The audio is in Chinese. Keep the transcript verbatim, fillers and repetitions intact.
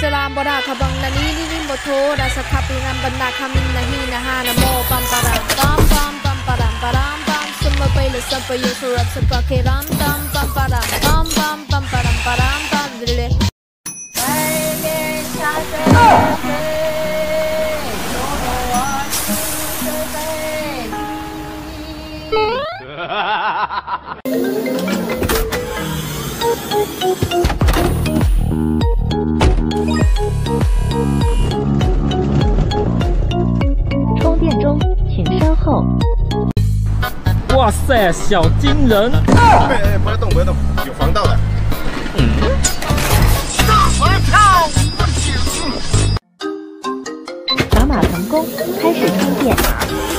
Salam boda kabang nani ni moto rasa kapingan benda kami nahi nahana mo pam param pam pam pam param param pam semua payah sampai yo surat sepakai ram pam pam param pam pam pam param param pam dile. 充电中，请稍后。 哇塞，小金人！ 哎哎，不要动，不要动，有防盗的。嗯。 大合跳舞景。扫码成功，开始充电。